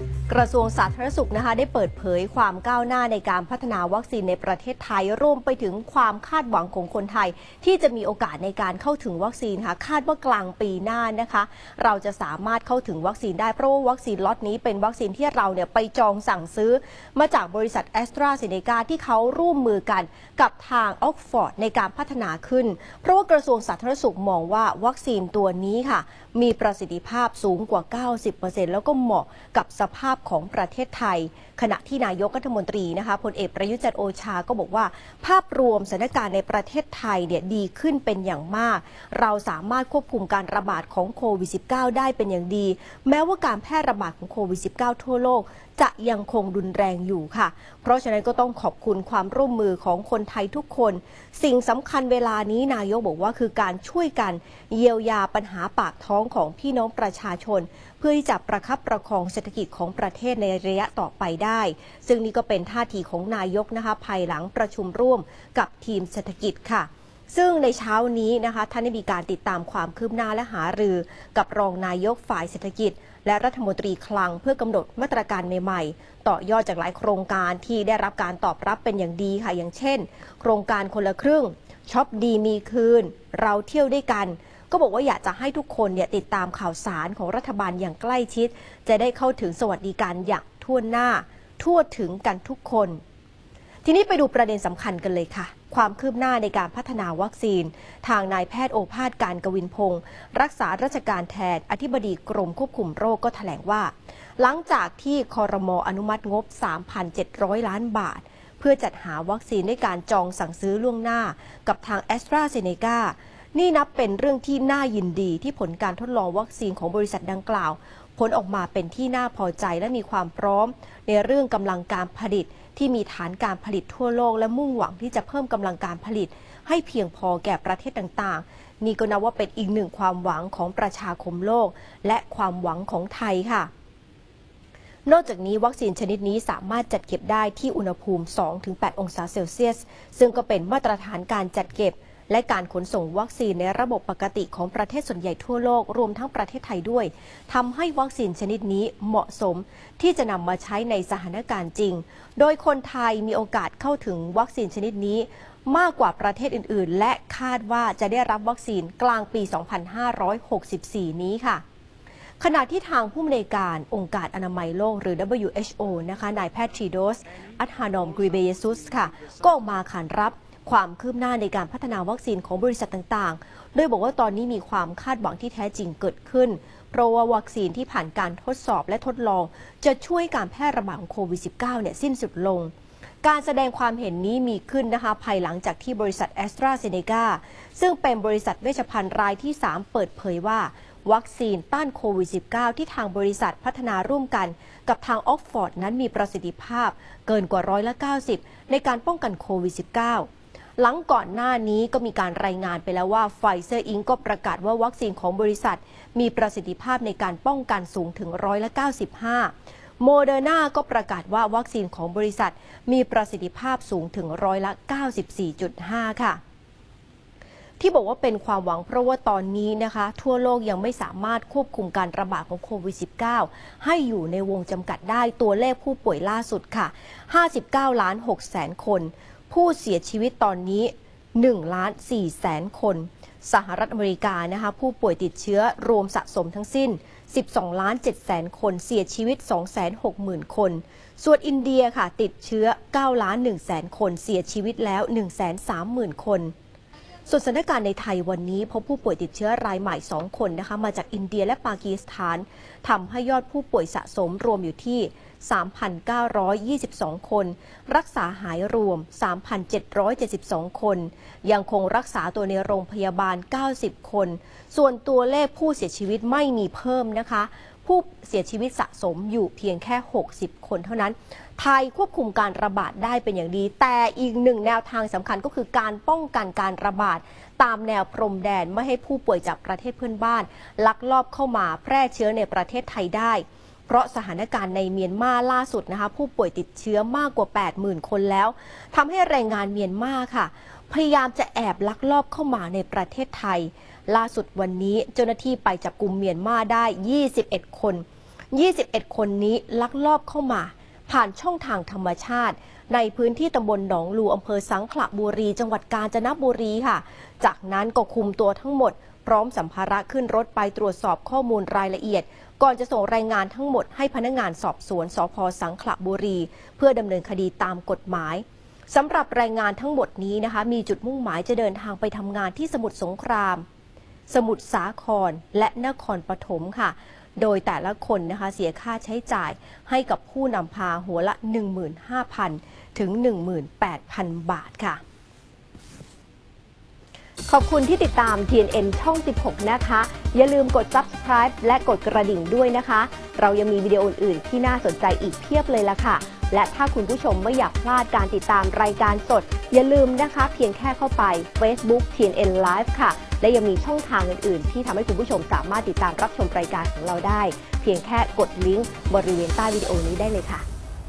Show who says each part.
Speaker 1: กระทรวงสาธารณสุขนะคะได้เปิดเผยความก้าวหน้าในการพัฒนาวัคซีนในประเทศไทยรวมไปถึงความคาดหวังของคนไทยที่จะมีโอกาสในการเข้าถึงวัคซีนค่ะคาดว่ากลางปีหน้านะคะเราจะสามารถเข้าถึงวัคซีนได้เพราะว่าวัคซีนล็อตนี้เป็นวัคซีนที่เราไปจองสั่งซื้อมาจากบริษัทแอสตราเซเนกาที่เขาร่วมมือกันกับทางออกฟอร์ดในการพัฒนาขึ้นเพราะว่ากระทรวงสาธารณสุขมองว่าวัคซีนตัวนี้ค่ะมีประสิทธิภาพสูงกว่า 90% แล้วก็เหมาะกับสภาพของประเทศไทยขณะที่นายกรัฐมนตรีนะคะพลเอกประยุทธ์จันทร์โอชาก็บอกว่าภาพรวมสถานการณ์ในประเทศไทยดีขึ้นเป็นอย่างมากเราสามารถควบคุมการระบาดของโควิด -19 ได้เป็นอย่างดีแม้ว่าการแพร่ระบาดของโควิด -19 ทั่วโลกจะยังคงรุนแรงอยู่ค่ะเพราะฉะนั้นก็ต้องขอบคุณความร่วมมือของคนไทยทุกคนสิ่งสำคัญเวลานี้นายกบอกว่าคือการช่วยกันเยียวยาปัญหาปากท้องของพี่น้องประชาชนเพื่อที่จะประคับประคองเศรษฐกิจของประเทศในระยะต่อไปได้ซึ่งนี่ก็เป็นท่าทีของนายกนะคะภายหลังประชุมร่วมกับทีมเศรษฐกิจค่ะซึ่งในเช้านี้นะคะท่านได้มีการติดตามความคืบหน้าและหารือกับรองนายกฝ่ายเศรษฐกิจและรัฐมนตรีคลังเพื่อกำหนดมาตรการใหม่ๆต่อยอดจากหลายโครงการที่ได้รับการตอบรับเป็นอย่างดีค่ะอย่างเช่นโครงการคนละครึ่งช็อปดีมีคืนเราเที่ยวด้วยกันก็บอกว่าอยากจะให้ทุกคนติดตามข่าวสารของรัฐบาลอย่างใกล้ชิดจะได้เข้าถึงสวัสดิการอย่างทั่วหน้าทั่วถึงกันทุกคนทีนี้ไปดูประเด็นสำคัญกันเลยค่ะความคืบหน้าในการพัฒนาวัคซีนทางนายแพทย์โอภาสการกวินพงศ์รักษาราชการแทนอธิบดีกรมควบคุมโรคก็แถลงว่าหลังจากที่ครม.อนุมัติงบ 3,700 ล้านบาทเพื่อจัดหาวัคซีนด้วยการจองสั่งซื้อล่วงหน้ากับทางแอสตราเซเนกานี่นับเป็นเรื่องที่น่ายินดีที่ผลการทดลองวัคซีนของบริษัทดังกล่าวผลออกมาเป็นที่น่าพอใจและมีความพร้อมในเรื่องกำลังการผลิตที่มีฐานการผลิตทั่วโลกและมุ่งหวังที่จะเพิ่มกำลังการผลิตให้เพียงพอแก่ประเทศต่างๆนี่ก็นับว่าเป็นอีกหนึ่งความหวังของประชาคมโลกและความหวังของไทยค่ะนอกจากนี้วัคซีนชนิดนี้สามารถจัดเก็บได้ที่อุณหภูมิ 2-8 องศาเซลเซียสซึ่งก็เป็นมาตรฐานการจัดเก็บและการขนส่งวัคซีนในระบบปกติของประเทศส่วนใหญ่ทั่วโลกรวมทั้งประเทศไทยด้วยทำให้วัคซีนชนิดนี้เหมาะสมที่จะนำมาใช้ในสถานการณ์จริงโดยคนไทยมีโอกาสเข้าถึงวัคซีนชนิดนี้มากกว่าประเทศอื่นๆและคาดว่าจะได้รับวัคซีนกลางปี 2564 นี้ค่ะขณะที่ทางผู้อำนวยการองค์การอนามัยโลกหรือ WHO นะคะนายแพทย์ทีโดส อัธานอม กริเบเยซุสค่ะก็ออกมาขานรับความคืบหน้าในการพัฒนาวัคซีนของบริษัทต่างๆโดยบอกว่าตอนนี้มีความคาดหวังที่แท้จริงเกิดขึ้นเพราะว่าวัคซีนที่ผ่านการทดสอบและทดลองจะช่วยการแพร่ระบาดของโควิด -19 สิ้นสุดลงการแสดงความเห็นนี้มีขึ้นนะคะภายหลังจากที่บริษัทแอสตราเซเนกาซึ่งเป็นบริษัทเวชภัณฑ์รายที่ 3 เปิดเผยว่าวัคซีนต้านโควิด -19 ที่ทางบริษัทพัฒนาร่วมกันกับทางออกฟอร์ดนั้นมีประสิทธิภาพเกินกว่า90%ในการป้องกันโควิด -19หลังก่อนหน้านี้ก็มีการรายงานไปแล้วว่าไฟเซอร์อิงก็ประกาศว่าวัคซีนของบริษัทมีประสิทธิภาพในการป้องกันสูงถึง95%โมเดอร์นาก็ประกาศว่าวัคซีนของบริษัทมีประสิทธิภาพสูงถึง94.5%ค่ะที่บอกว่าเป็นความหวังเพราะว่าตอนนี้นะคะทั่วโลกยังไม่สามารถควบคุมการระบาดของโควิด -19 ให้อยู่ในวงจำกัดได้ตัวเลขผู้ป่วยล่าสุดค่ะ 59.6 คนผู้เสียชีวิตตอนนี้ 1,400,000 คนสหรัฐอเมริกานะคะผู้ป่วยติดเชื้อรวมสะสมทั้งสิ้น 12,700,000 คนเสียชีวิต 260,000 คนส่วนอินเดียค่ะติดเชื้อ 9,100,000 คนเสียชีวิตแล้ว 130,000 คนส่วนสถานการณ์ในไทยวันนี้พบผู้ป่วยติดเชื้อรายใหม่ 2 คนนะคะมาจากอินเดียและปากีสถานทำให้ยอดผู้ป่วยสะสมรวมอยู่ที่ 3,922 คนรักษาหายรวม 3,772 คนยังคงรักษาตัวในโรงพยาบาล 90 คนส่วนตัวเลขผู้เสียชีวิตไม่มีเพิ่มนะคะผู้เสียชีวิตสะสมอยู่เพียงแค่ 60 คนเท่านั้นไทยควบคุมการระบาดได้เป็นอย่างดีแต่อีกหนึ่งแนวทางสำคัญก็คือการป้องกันการระบาดตามแนวพรมแดนไม่ให้ผู้ป่วยจากประเทศเพื่อนบ้านลักลอบเข้ามาแพร่เชื้อในประเทศไทยได้เพราะสถานการณ์ในเมียนมาล่าสุดนะคะผู้ป่วยติดเชื้อมากกว่า 80,000 คนแล้วทำให้แรงงานเมียนมาค่ะพยายามจะแอบลักลอบเข้ามาในประเทศไทยล่าสุดวันนี้เจ้าหน้าที่ไปจับกุมเมียนมาได้21 คน 21 คนนี้ลักลอบเข้ามาผ่านช่องทางธรรมชาติในพื้นที่ตำบลหนองลูอำเภอสังขละบุรีจังหวัดกาญจนบุรีค่ะจากนั้นก็คุมตัวทั้งหมดพร้อมสัมภาระขึ้นรถไปตรวจสอบข้อมูลรายละเอียดก่อนจะส่งรายงานทั้งหมดให้พนักงานสอบสวนสภ.สังขละบุรีเพื่อดำเนินคดีตามกฎหมายสำหรับรายงานทั้งหมดนี้นะคะมีจุดมุ่งหมายจะเดินทางไปทำงานที่สมุทรสงครามสมุทรสาครและนครปฐมค่ะโดยแต่ละคนนะคะเสียค่าใช้จ่ายให้กับผู้นำพาหัวละ 15,000 ถึง 18,000 บาทค่ะขอบคุณที่ติดตาม TNN ช่อง 16 นะคะ อย่าลืมกด Subscribe และกดกระดิ่งด้วยนะคะ เรายังมีวิดีโออื่นๆที่น่าสนใจอีกเพียบเลยล่ะค่ะ และถ้าคุณผู้ชมไม่อยากพลาดการติดตามรายการสด อย่าลืมนะคะเพียงแค่เข้าไป Facebook TNN Live ค่ะ และยังมีช่องทางอื่นๆที่ทำให้คุณผู้ชมสามารถติดตามรับชมรายการของเราได้ เพียงแค่กดลิงก์บริเวณใต้วิดีโอนี้ได้เลยค่ะ